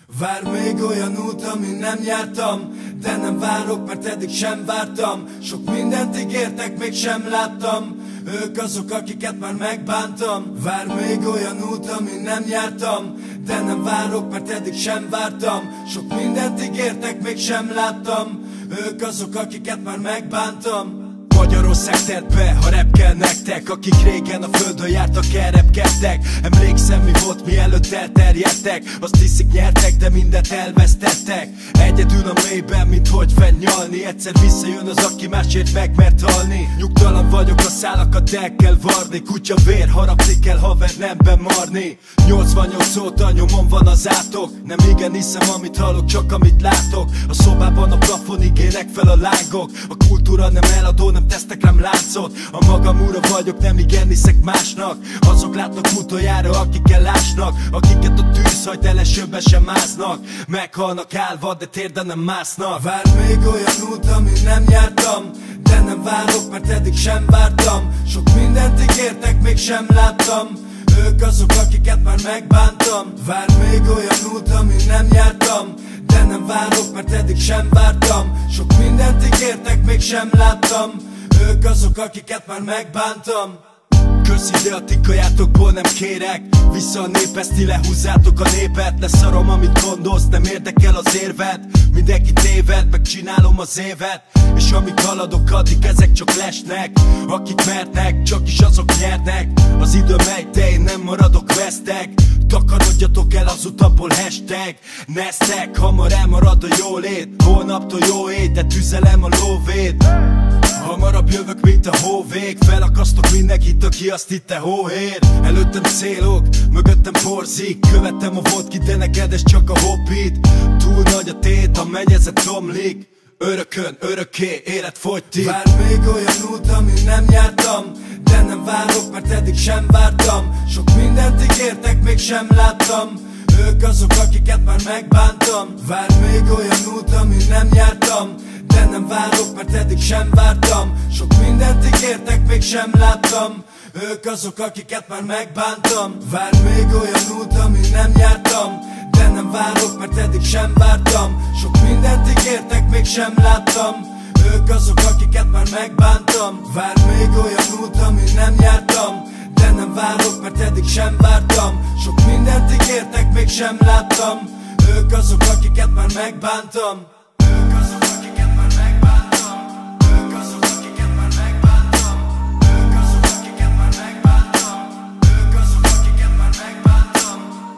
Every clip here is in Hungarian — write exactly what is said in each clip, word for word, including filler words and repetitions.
Vár még olyan út, amin nem jártam, de nem várok, mert eddig sem vártam. Sok mindent ígértek, még sem láttam. Ők azok, akiket már megbántam. Vár még olyan út, amin nem jártam, de nem várok, mert eddig sem vártam. Sok mindent ígértek, még sem láttam. Ők azok, akiket már megbántam. Magyarország tett be, ha rap kell nektek, akik régen a földön jártak, elrepkedtek. Emlékszem, mi volt, mielőtt elterjedtek. Azt hiszik, nyertek, de mindent elvesztettek. Egyedül a mélyben, mint hogy fennyalni. Egyszer visszajön az, aki másért meg mert halni. Nyugtalan vagyok, a szálakat el kell varni. Kutya vér, harapni kell, haver, nem bemarni. Nyolcvannyolc óta nyomon van az átok. Nem igen hiszem, amit hallok, csak amit látok. A szobában a plafonig ének fel a lángok. A kultúra nem eladó, nem tesztek rám láncot. A magam ura vagyok, nem igen hiszek másnak. Azok látnak utoljára, akik elásnak, akiket a tűz hagy, de lesőbe sem másznak. Meghalnak állva, de térden nem másznak. Vár még olyan út, amin nem jártam, de nem várok, mert eddig sem vártam. Sok mindent ígértek, még sem láttam. Ők azok, akiket már megbántam. Vár még olyan út, amin nem jártam, de nem várok, mert eddig sem vártam. Sok mindent ígértek, még sem láttam. Ők azok, akiket már megbántam. Köszi, de a ti kajátokból nem kérek. Vissza a néphez, ti lehúzzátok a népet. Leszarom, amit gondolsz, nem érdekel az érved. Mindenki téved, megcsinálom az évet. És amíg haladok, addig ezek csak lesnek. Akik mernek, csak is azok nyernek. Az idő megy, de én nem maradok vesztek. Takarodjatok el az utamból, hashtag Neztek, hamar elmarad a jólét. Holnaptól jó ét, de tüzelem a lóvét. Hamarabb jövök, mint a hóvég. Felakasztok mindenkit, aki azt hitte hóhér. Előttem célok, mögöttem porzik. Követtem a vodki, de neked ez csak a hobbit. Túl nagy a tét, a mennyezet tomlik. Örökön, örökké, élet fogytik. Vár még olyan út, amin nem jártam, de nem várok, mert eddig sem vártam. Sok mindent ígértek, még sem láttam. Ők azok, akiket már megbántam. Vár még olyan út, amin nem jártam, de nem várok, mert eddig sem vártam. Sok mindent ígértek, még sem láttam. Ők azok, akiket már megbántam. Vár még olyan út, amin nem jártam, de nem várok, mert eddig sem vártam. Sok mindent ígértek, még sem láttam. Ők azok, akiket már megbántam. Vár még olyan út, amin nem jártam, de nem várok, mert eddig sem vártam. Sok mindent ígértek, még sem láttam. Ők azok, akiket már megbántam. Ők azok, akiket már megbántam. Ők azok, akiket már megbántam. Ők azok, akiket már megbántam. Ők azok, akiket már megbántam.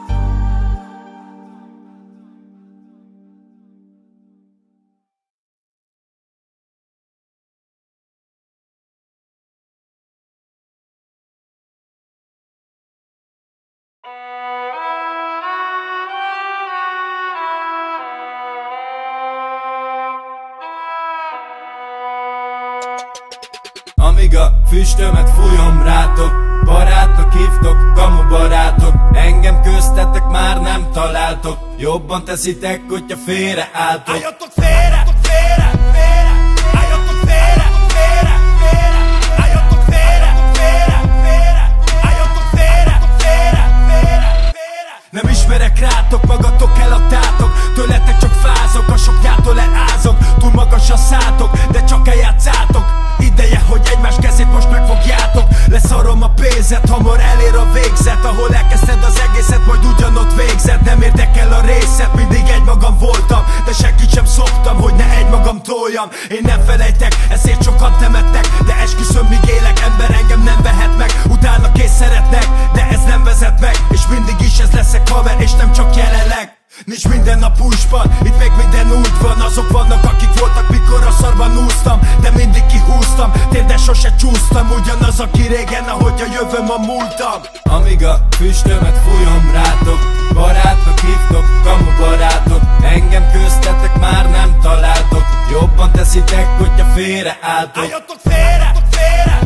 Amíg a füstömet fújom rátok, barátnak hívtok, kamu barátok. Engem köztetek már nem találtok. Jobban teszitek, hogyha félreálltok. Álljatok félre, félre, félre. Álljatok félre, félre, félre. Álljatok félre, félre, félre. Álljatok félre, félre, félre, félre. Nem ismerek rátok, magatok eladtátok. Tőletek csak fázok, a sokjától leázok. Túl magas a szátok, de csak eljátszátok. Ideje, hogy egymás kezét most megfogjátok. Leszarom a pénzet, hamar elér a végzet. Ahol elkezdted az egészet, majd ugyanott végzed. Nem érdekel a részed, mindig egymagam voltam. De senkit sem szoktam, hogy ne egymagam toljam. Én nem felejtek, ezért sokan temettek. De esküszöm, míg élek, ember engem nem vehet meg. Utálnak és szeretnek, de ez nem vezet meg. És mindig is ez leszek haver, és nem csak jelenleg. Nincs minden nap úsban, itt még minden úgy van. Azok vannak, akik voltak, mikor a szarban úsztam. De mindig kihúztam, térde sose csúsztam. Ugyanaz, aki régen, ahogy a jövőm a múltam. Amíg a füstömet fújom rátok, barátnak hívtok, kamu barátok. Engem köztetek már nem találtok. Jobban teszitek, hogyha félreálltok. Álljatok félre, félre.